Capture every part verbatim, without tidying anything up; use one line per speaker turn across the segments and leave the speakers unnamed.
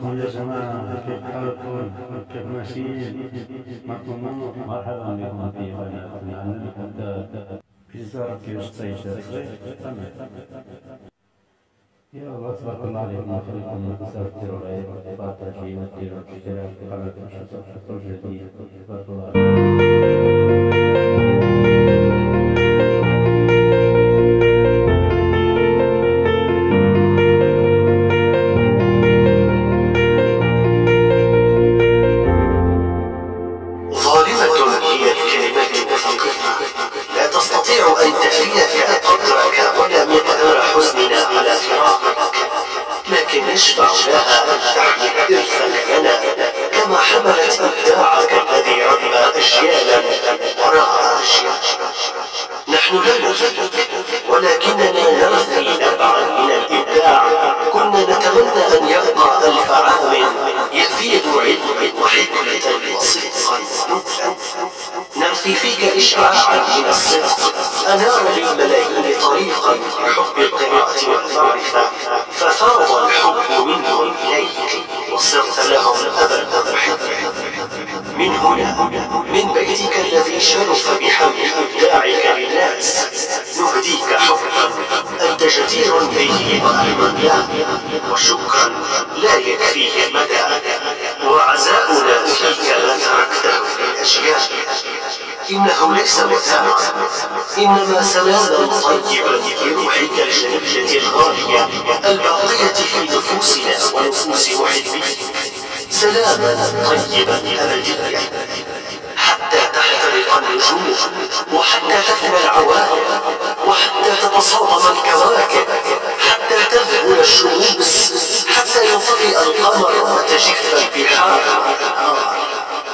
عليكم يا جماعة، كيف حالكم؟ كيف ماشيين؟ معكم مرحبا بكم في قناتنا الحداد. بجزارة كيف تسيشات يا الله تبارك الله عليكم ويخليكم تسافروا العيد وتبارتاجي وديروا الاشتراك في قناة الشطر الجديد. تبارك الله
أن تفيك قدرك ولا مقدار حزننا على فراقك، لكن نشفع لها أن تحمل إرثك لنا كما حملت إبداعك الذي ربى أجيالا وراء أجيال. نحن لا نفيك ولكننا نرثي نبعا من الإبداع كنا نتمنى أن يبقى ألف عام يفيض علما وحكمة وصدقا نطفا. نرثي فيك إشعاعا من الصدق أنار للملايين طريقا لحب القراءة والمعرفة، ففاض الحب منهم إليك وصرت لهم أبا محب. من هنا من بيتك الذي شرف بحمل إبداعك للناس نهديك حبا أنت جدير به وأهل له، وشكرا لا يكفيه مدى، وعزاؤنا فيك ما تركته للأجيال. إنه ليس متاعا إنما سلاما طيبا لروحك الجميلة الغالية الباقية في نفوسنا ونفوس محبيك، سلاما طيبا أبديا حتى تحترق النجوم وحتى تفنى العوالم وحتى تتصادم الكواكب حتى تذهل الشموس حتى ينطفئ القمر وتجف البحار والأنهار.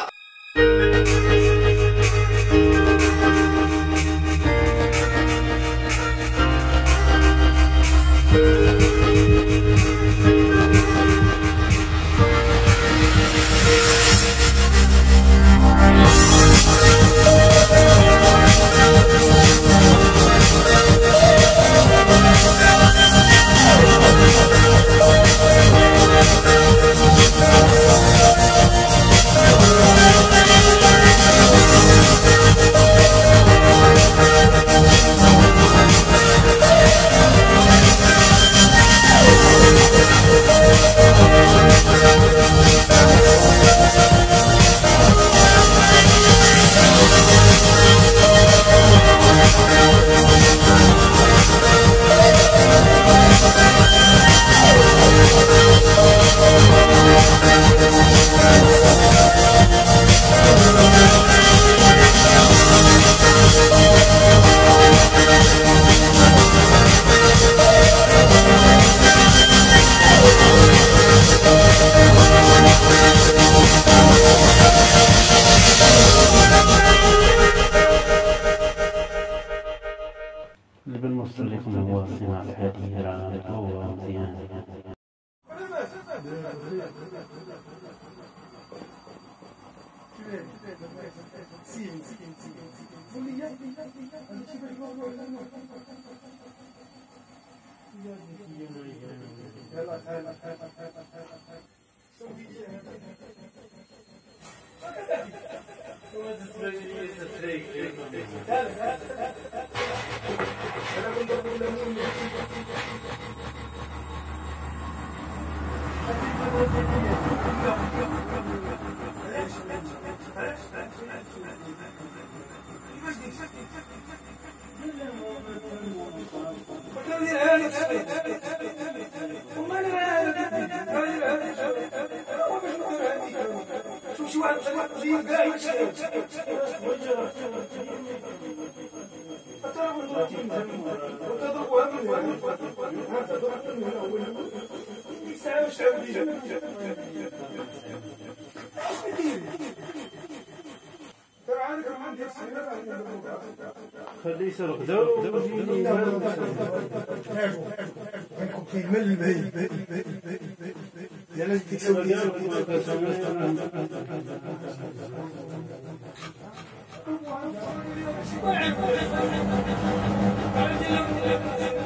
اللي بنوصل لكم هو صناعة الحديد على هو مزيان. خليه يسرق دور
في المل يلا تسوي
Thank you.